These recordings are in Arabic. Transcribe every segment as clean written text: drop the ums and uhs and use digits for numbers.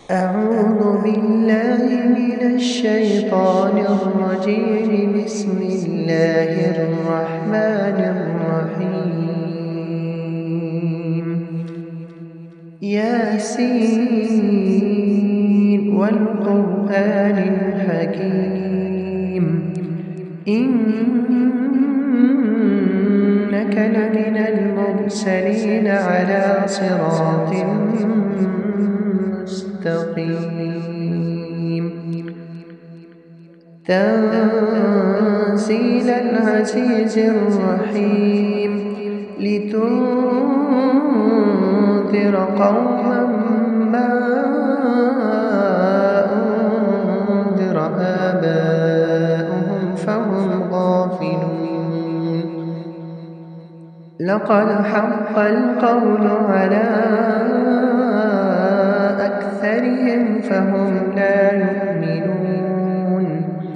أعوذ بالله من الشيطان الرجيم. بسم الله الرحمن الرحيم. ياسين والقرآن الحكيم إنك لمن المرسلين على صراط مستقيم. تنزيل العزيز الرحيم لتنذر قوما ما أنذر آباؤهم فهم غافلون. لقد حق القول على أكثرهم فهم لا يؤمنون.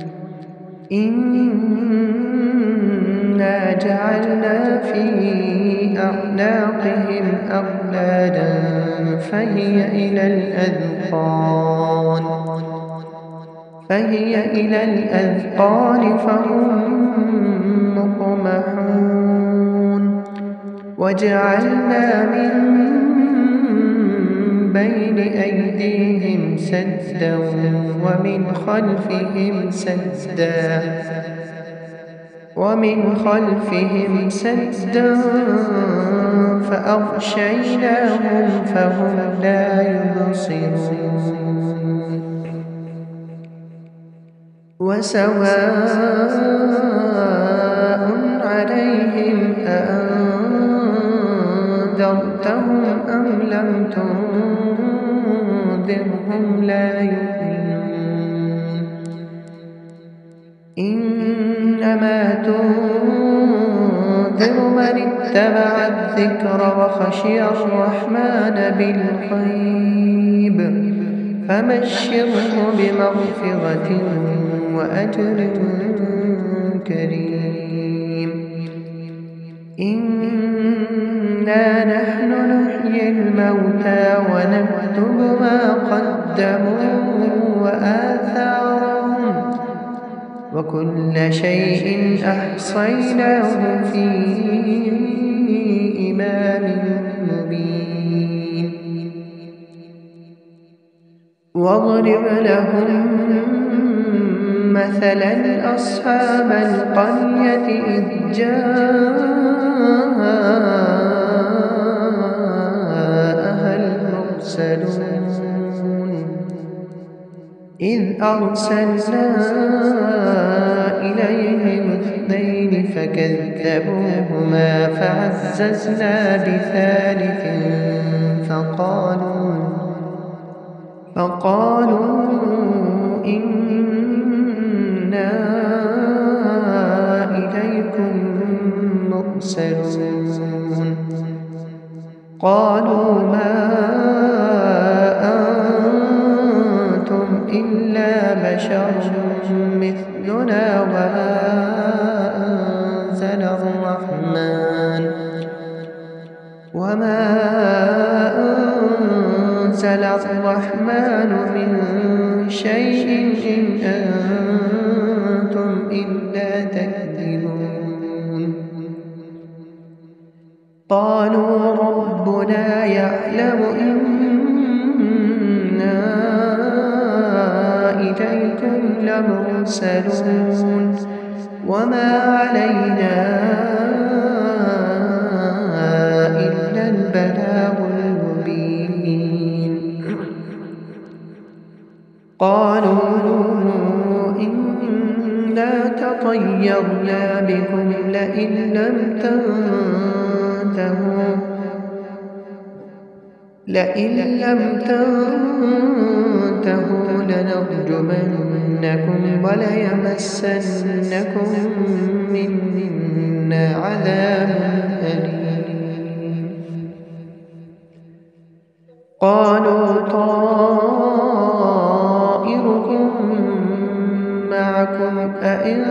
إنا جعلنا في أعناقهم أغلالا فهي إلى الأذقان فهم مقمحون. وجعلنا من بين أيديهم سدا ومن خلفهم سدا فأغشيناهم فهم لا يبصرون. وسواء عليهم أأنذرتهم أم لم تنذرهم لا يؤمنون. إنما تنذر من اتبع الذكر وخشي الرحمن بالغيب فبشره بمغفرة وأجر كريم. إنا نحن نحيي الموتى ونكتب ما قدموا وآثارهم وكل شيء أحصيناه في إمام مبين. واضرب لهم مثلا أصحاب القرية إذ جاءها المرسلون إذ أرسلنا إليهم اثنين فكذبوهما فعززنا بثالث فقالوا إنا إليكم مرسلون. قالوا ما أنتم إلا بشر مثلنا وما أنزل الرحمن من شيء إن أنتم إلا تكذبون. قالوا ربنا يعلم إنا إليكم لمرسلون وما علينا إلا البلاغ المبين. قالوا إنا تطيرنا بكم لئن لم تنتهوا لنرجمنكم وليمسنكم منا عذاب أليم. قالوا طائركم معكم أئن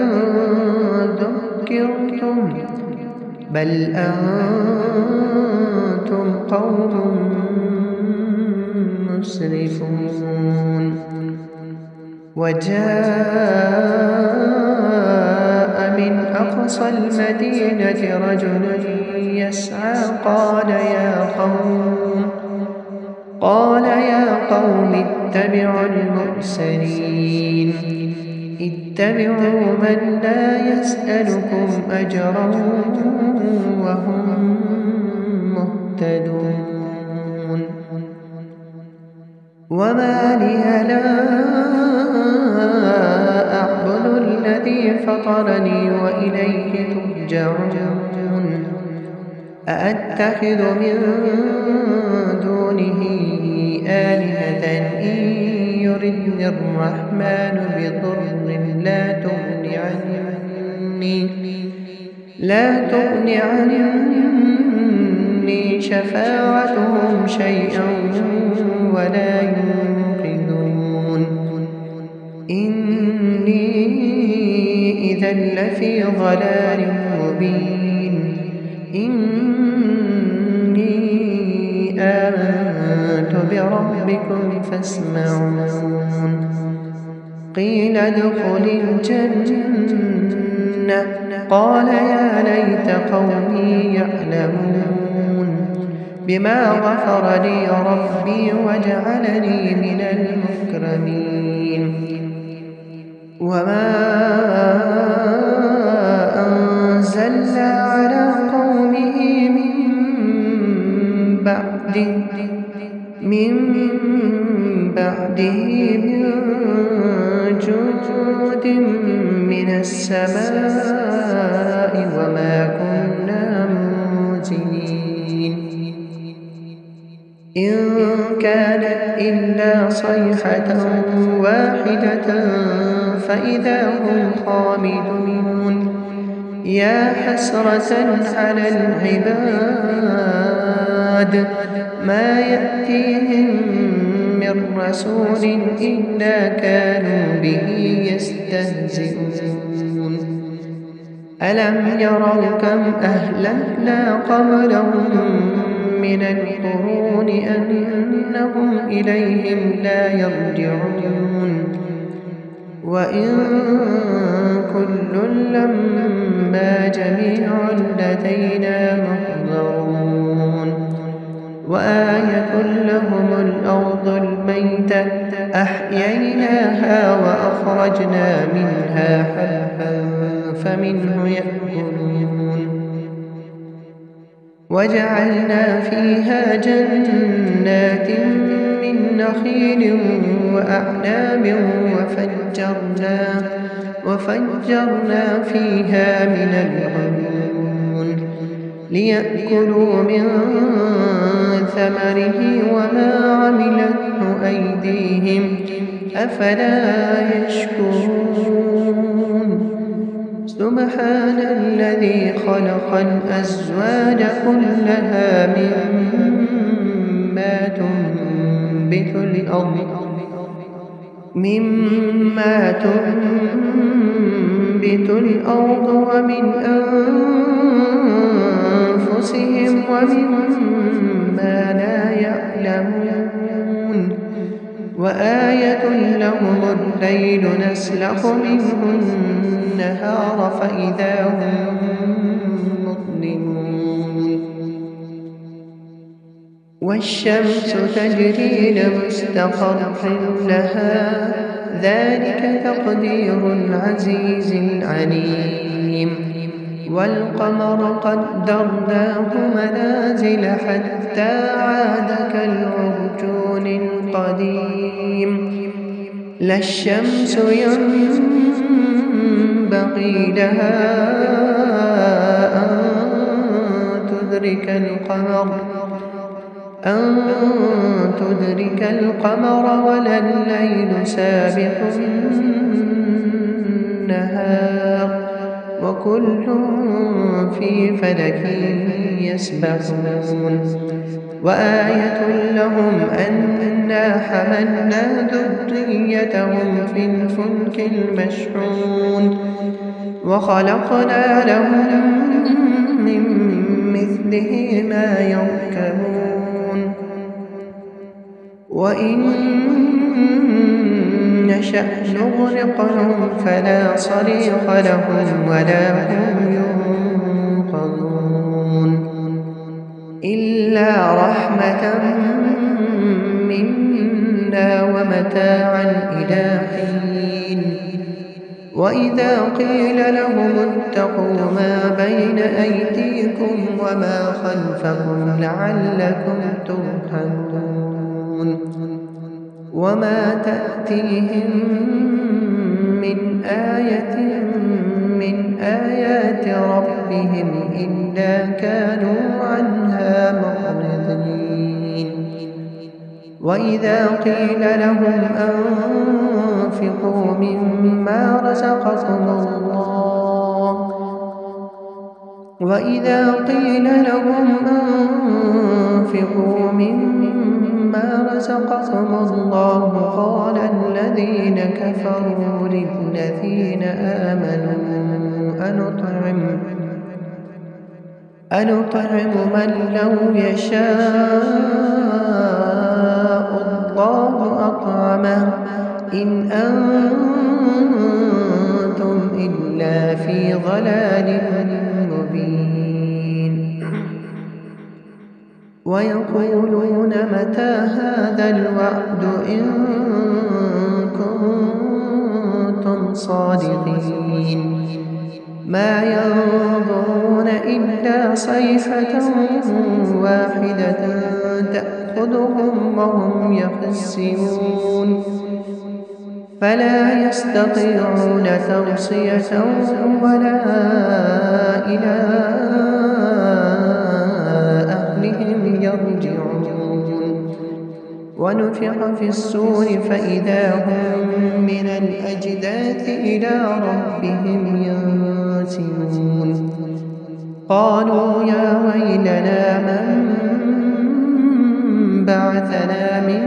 ذكرتم بل أنتم قوم مسرفون وجاء من أقصى المدينة رجل يسعى قال يا قوم اتبعوا المرسلين اتبعوا من لا يسألكم أجرا وهم مهتدون وما لي لا أعبد الذي فطرني وإليه ترجعون أأتخذ من دونه آلهة إن يردني الرحمن بضر لا تغن عني شفاعتهم شيئا ولا ينقذون إني إذا لفي ضلال مبين إني آمنت بربكم فاسمعون قيل ادخل الجنة قال يا ليت قومي يعلمون بما غفر لي ربي وجعلني من المكرمين وما أنزلنا على قومه من بعده من جود من السماء وما كنا منزلين إن كانت إلا صيحة واحدة فإذا هم خامدون يا حسرة على العباد ما يأتيهم من رسول إلا كانوا به يستهزئون ألم يروا كم أهلكنا قبلهم من القرون أنهم إليهم لا يرجعون وإن كل لما جميع لدينا محضرون وآية لهم الأرض الميتة أحييناها وأخرجنا منها حبا فمنه يأكلون وجعلنا فيها جنات من نخيل وأعناب وفجرنا فيها من العيون ليأكلوا من ثمره وما عملته أيديهم أفلا يشكرون سبحان الذي خلق الأزواج كلها مما تنبت الأرض ومن أنفسهم ومما لا يعلمون وآية لهم الليل نسلخ منه النهار فإذا هم مظلمون والشمس تجري لمستقر لها ذلك تقدير العزيز العليم والقمر قدرناه منازل حتى عاد كالعرجون القديم لا الشمس ينبغي لها أن تدرك القمر ولا الليل سابق النهار وكل في فلك يسبحون وآية لهم أنا حملنا ذريتهم في الفلك المشحون وخلقنا لهم من مثله ما يركبون وإن نشأ نغرقهم فلا صريخ لهم ولا هم ينقذون إلا رحمة منا ومتاعا إلى حين وإذا قيل لهم اتقوا ما بين أيديكم وما خلفكم لعلكم ترحمون وما تأتيهم من آية من آيات ربهم إلا كانوا عنها معرضين وإذا قيل لهم أنفقوا مما رزقكم الله قال الذين كفروا للذين آمنوا أنطعم من لو يشاء الله أطعمه إن أنتم إلا في ضلال مبين ويقولون متى هذا الوعد إن كنتم صادقين ما ينظرون إلا صيحة واحدة تأخذهم وهم يخصمون فلا يستطيعون توصية ولا إلى أهلهم يرجعون ونفخ في الصور فإذا هم من الأجداث إلى ربهم ينسلون قالوا يا ويلنا من بعثنا من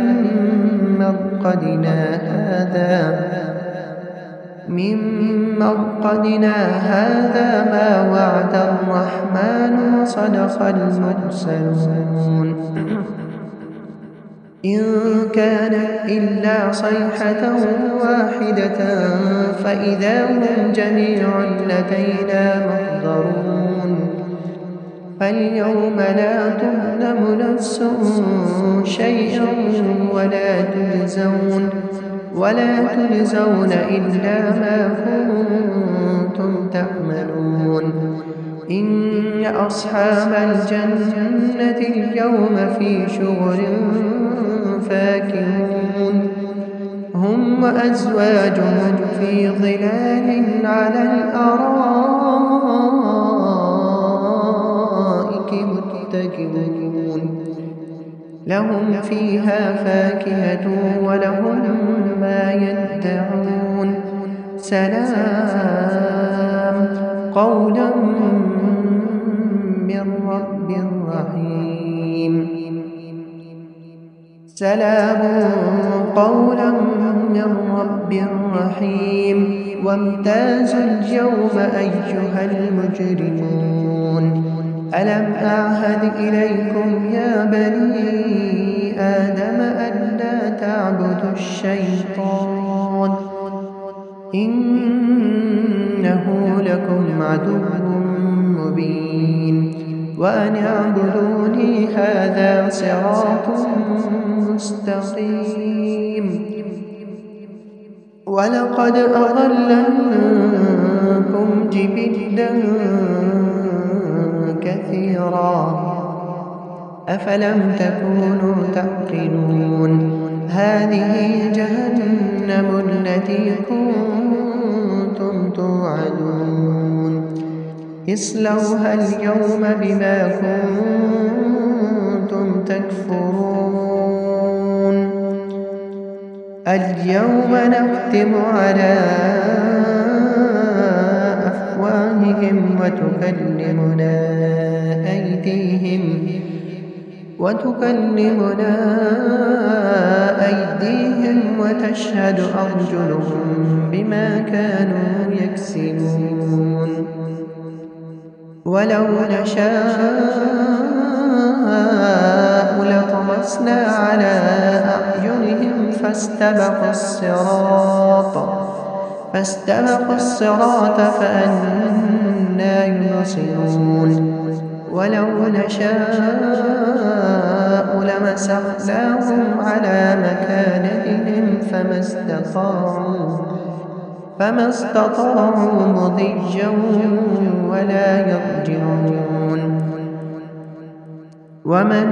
مرقدنا هذا ما وعد الرحمن وصدق المرسلون إن كانت إلا صيحة واحدة فإذا هم جميع لدينا محضرون فاليوم لا تظلم نفس شيئا ولا تجزون إلا ما كنتم تعملون إن أصحاب الجنة اليوم في شغل فاكهون هم وأزواجهم في ظلال على الأرائك متكئون لهم فيها فاكهة ولهم ما يدعون سلام قولا من رب رحيم وامتازوا اليوم أيها المجرمون ألم أعهد إليكم يا بني آدم ألا تعبدوا الشيطان إنه لكم عدو مبين وأن اعبدوني هذا صراط مستقيم ولقد أضلنكم جبلا كثيرا أفلم تكونوا تعقلون هذه جهنم التي كنتم توعدون اصلوها اليوم بما كنتم تكفرون اليوم نختم على أفواههم وتكلمنا أيديهم وتشهد أرجلهم بما كانوا يكسبون ولو نشاء لطمسنا على أعينهم فاستبقوا الصراط فأنى يبصرون ولو نشاء لمسخناهم على مكانتهم فما استطاعوا مضيا ولا يرجعون ومن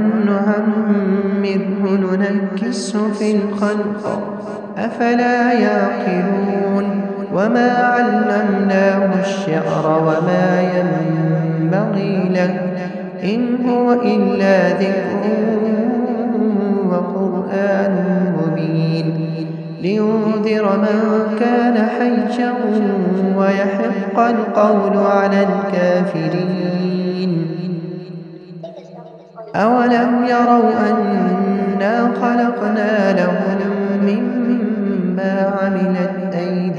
نعمره ننكسه في الخلق أفلا يعقلون وما علمناه الشعر وما ينبغي له إن هو إلا ذكر وقرآن مبين لينذر من كان حيا ويحق القول على الكافرين أولم يروا أنا خلقنا لهم مما عملت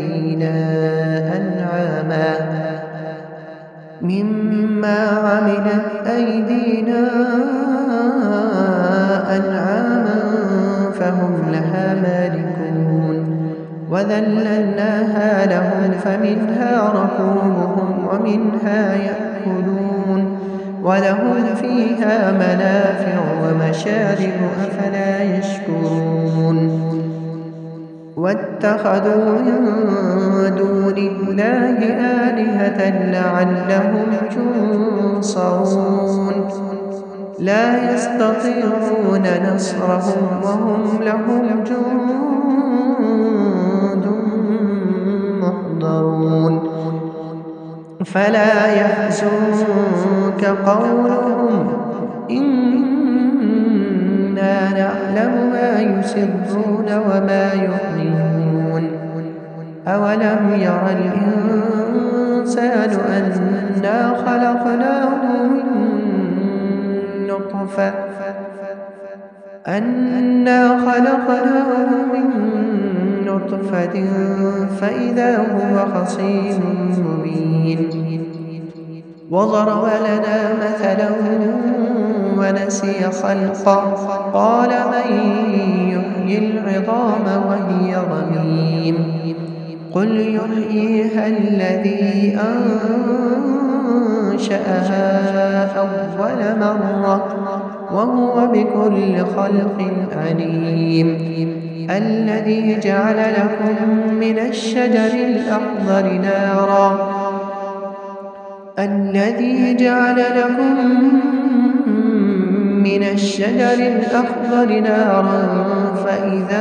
أيدينا أنعاما فهم لها مالكون وذللناها لهم فمنها ركوبهم ومنها يأكلون ولهم فيها منافع ومشارب أفلا يشكرون واتخذوا من دون الله آلهة لعلهم ينصرون لا يستطيعون نصرهم وهم لهم جند محضرون فلا يحزنك قولهم إنا نعلم ما يسرون وما يعلنون أولم ير الإنسان أنا خلقناه من نطفة فإذا هو خصيم مبين وضرب لنا مثلا ونسي خلقه قال من يحيي العظام وهي رميم قل يحييها الذي أنشأها أول مرة وهو بكل خلق عليم الذي جعل لكم من الشجر الأخضر نارا فإذا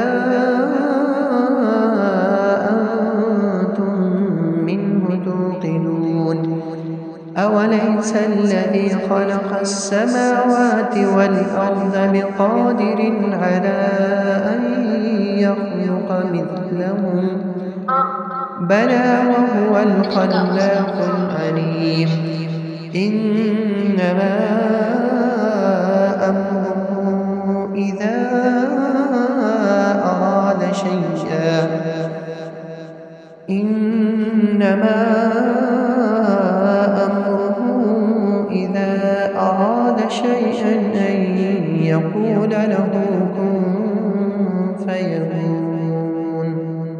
أنتم منه توقدون أوليس الذي خلق السماوات والأرض بقادر على أن يخلق مثلهم بلى وهو الخلاق العليم إنما أمره إذا أراد شيئا أن يقول له كن فيكون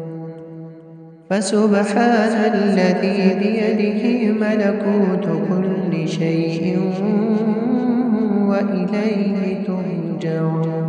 فسبحان الذي بيده ملكوت كل شيء وإليه ترجعون.